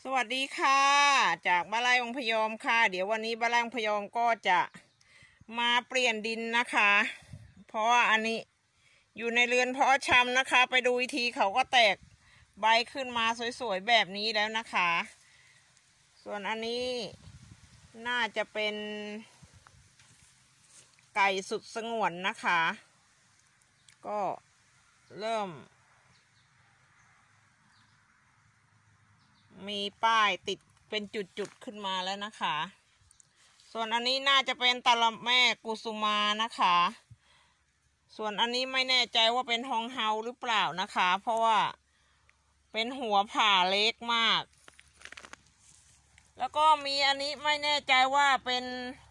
สวัสดีค่ะจากบ้านไร่องพยอมค่ะเดี๋ยววันนี้บ้านไร่องพยอมก็จะมาเปลี่ยนดินนะคะเพราะว่าอันนี้อยู่ในเรือนเพาะชำนะคะไปดูอีกทีเขาก็แตกใบขึ้นมาสวยๆแบบนี้แล้วนะคะส่วนอันนี้น่าจะเป็นไก่สุดสงวนนะคะก็เริ่มมีป้ายติดเป็นจุดๆขึ้นมาแล้วนะคะส่วนอันนี้น่าจะเป็นตะละแม่กุสุมานะคะส่วนอันนี้ไม่แน่ใจว่าเป็นฮองเฮาหรือเปล่านะคะเพราะว่าเป็นหัวผ่าเล็กมากแล้วก็มีอันนี้ไม่แน่ใจว่าเป็น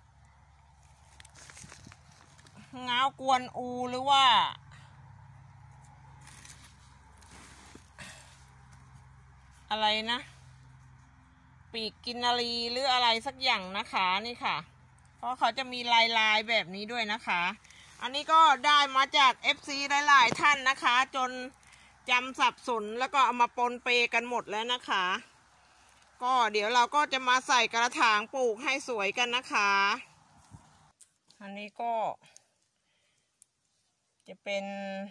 เงากวนอูหรือว่าอะไรนะปีกกินนารีหรืออะไรสักอย่างนะคะนี่ค่ะเพราะเขาจะมีลายแบบนี้ด้วยนะคะอันนี้ก็ได้มาจาก FC หลายๆท่านนะคะจนจำสับสนแล้วก็เอามาปนเปกันหมดแล้วนะคะก็เดี๋ยวเราก็จะมาใส่กระถางปลูกให้สวยกันนะคะอันนี้ก็จะเป็น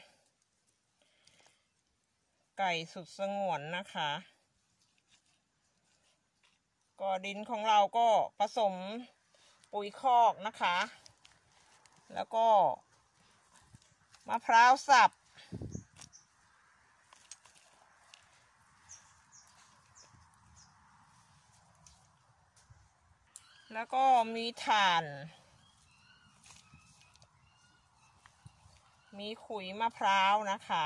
ไก่สุดสงวนนะคะก็ดินของเราก็ผสมปุ๋ยคอกนะคะแล้วก็มะพร้าวสับแล้วก็มีถ่านมีขุยมะพร้าวนะคะ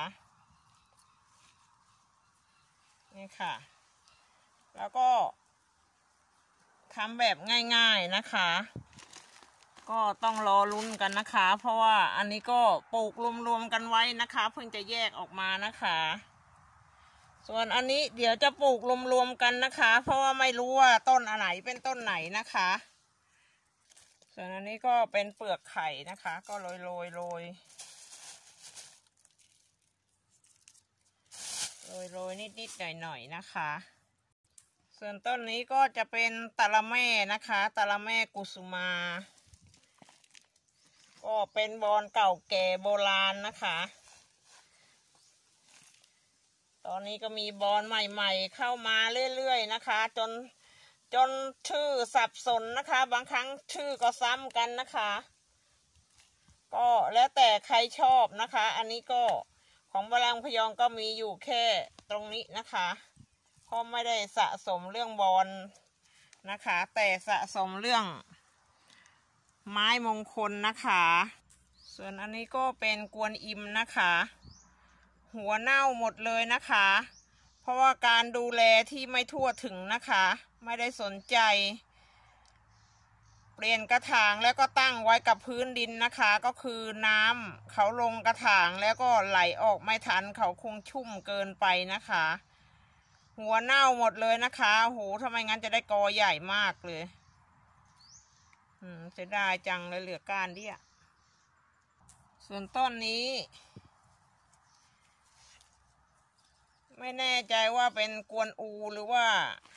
นี่ค่ะแล้วก็ทำแบบง่ายๆนะคะก็ต้องรอลุ้นกันนะคะเพราะว่าอันนี้ก็ปลูกรวมๆกันไว้นะคะเพิ่งจะแยกออกมานะคะส่วนอันนี้เดี๋ยวจะปลูกรวมๆกันนะคะเพราะว่าไม่รู้ว่าต้นอันไหนเป็นต้นไหนนะคะส่วนอันนี้ก็เป็นเปลือกไข่นะคะก็โรยนิดๆหน่อยๆนะคะส่วนต้นนี้ก็จะเป็นตะละแม่นะคะตะละแม่กุสุมาก็เป็นบอนเก่าแก่โบราณนะคะตอนนี้ก็มีบอนใหม่ๆเข้ามาเรื่อยๆนะคะจนชื่อสับสนนะคะบางครั้งชื่อก็ซ้ำกันนะคะก็แล้วแต่ใครชอบนะคะอันนี้ก็ของบ้านไร่องพยอมก็มีอยู่แค่ตรงนี้นะคะเพราะไม่ได้สะสมเรื่องบอนนะคะแต่สะสมเรื่องไม้มงคลนะคะส่วนอันนี้ก็เป็นกวนอิมนะคะหัวเน่าหมดเลยนะคะเพราะว่าการดูแลที่ไม่ทั่วถึงนะคะไม่ได้สนใจเปลี่ยนกระถางแล้วก็ตั้งไว้กับพื้นดินนะคะก็คือน้ำเขาลงกระถางแล้วก็ไหลออกไม่ทันเขาคงชุ่มเกินไปนะคะหัวเน่าหมดเลยนะคะโหทำไมงั้นจะได้กอใหญ่มากเลยเสียดายจังเลยเหลือก้านเดียวส่วนต้นนี้ไม่แน่ใจว่าเป็นกวนอูหรือว่า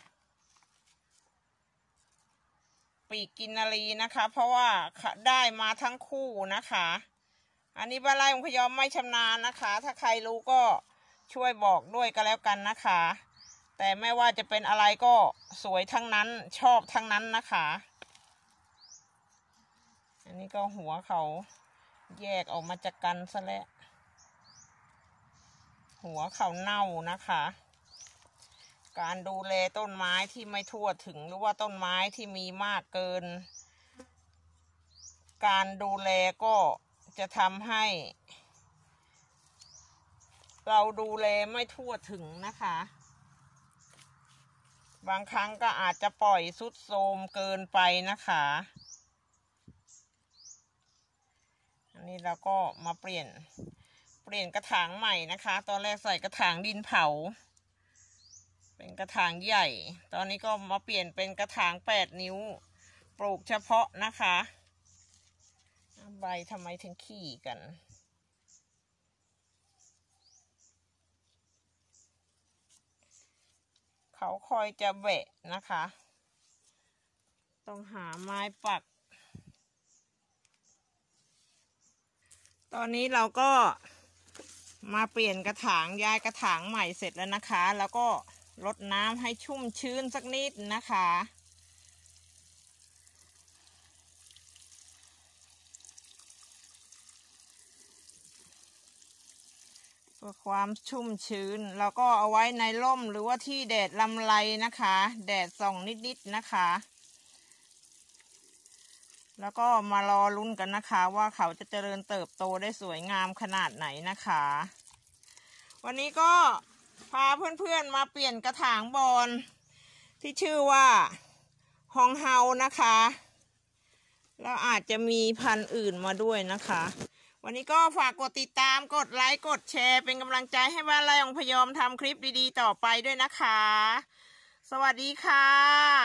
ปีกกินนารีนะคะเพราะว่าได้มาทั้งคู่นะคะอันนี้บ้านไร่องพยอมไม่ชำนาญนะคะถ้าใครรู้ก็ช่วยบอกด้วยก็แล้วกันนะคะแต่ไม่ว่าจะเป็นอะไรก็สวยทั้งนั้นชอบทั้งนั้นนะคะอันนี้ก็หัวเขาแยกออกมาจากกันซะแล้วหัวเขาเน่านะคะการดูแลต้นไม้ที่ไม่ทั่วถึงหรือว่าต้นไม้ที่มีมากเกินการดูแลก็จะทำให้เราดูแลไม่ทั่วถึงนะคะบางครั้งก็อาจจะปล่อยทรุดโทรมเกินไปนะคะอันนี้เราก็มาเปลี่ยนกระถางใหม่นะคะตอนแรกใส่กระถางดินเผาเป็นกระถางใหญ่ตอนนี้ก็มาเปลี่ยนเป็นกระถาง8 นิ้วปลูกเฉพาะนะคะใบทำไมถึงขี้กันเขาคอยจะแบะนะคะ ต้องหาไม้ปักตอนนี้เราก็มาเปลี่ยนกระถางย้ายกระถางใหม่เสร็จแล้วนะคะแล้วก็รดน้ำให้ชุ่มชื้นสักนิดนะคะเพื่อความชุ่มชื้นเราก็เอาไว้ในร่มหรือว่าที่แดดลำไรนะคะแดดส่องนิดๆนะคะแล้วก็มารอลุ้นกันนะคะว่าเขาจะเจริญเติบโตได้สวยงามขนาดไหนนะคะวันนี้ก็พาเพื่อนๆมาเปลี่ยนกระถางบอลที่ชื่อว่าฮองเฮานะคะแล้วอาจจะมีพันธุ์อื่นมาด้วยนะคะวันนี้ก็ฝากกดติดตามกดไลค์กดแชร์เป็นกำลังใจให้บ้านไร่ของพยอมทำคลิปดีๆต่อไปด้วยนะคะสวัสดีค่ะ